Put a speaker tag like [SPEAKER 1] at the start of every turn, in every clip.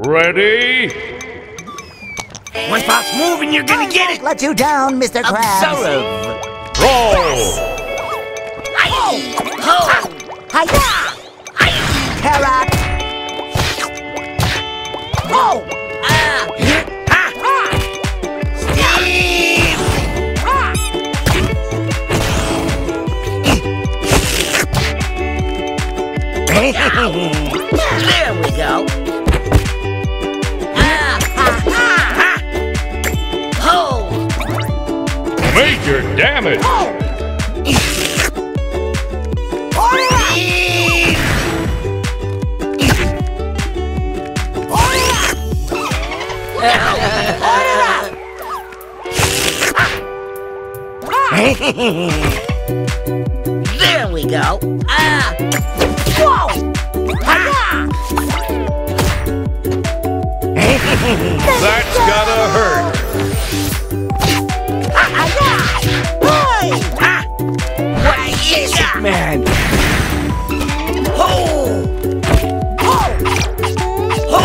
[SPEAKER 1] Ready?
[SPEAKER 2] One false move and you're gonna get it!
[SPEAKER 3] Let you down, Mr. Krabs.
[SPEAKER 2] Observe!
[SPEAKER 1] Roll!
[SPEAKER 3] Hi-ya! Carrot! Oh!
[SPEAKER 2] Steve! There we go.
[SPEAKER 1] Major damage!
[SPEAKER 2] There we go.
[SPEAKER 3] Whoa!
[SPEAKER 1] That's gotta hurt!
[SPEAKER 2] What is it, man? Ho! Ho! Ho!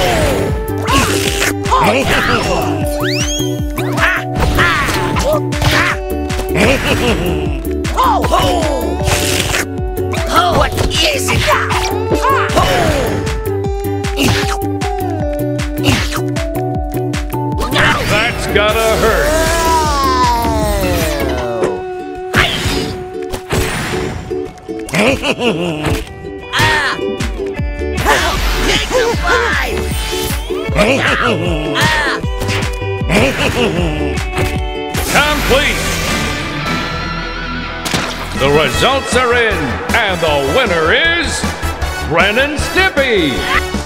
[SPEAKER 2] Ho! Ho! What is it? Ho!
[SPEAKER 1] That's gotta hurt!
[SPEAKER 2] Take the 5!
[SPEAKER 1] Complete! The results are in, and the winner is Ren and Stimpy!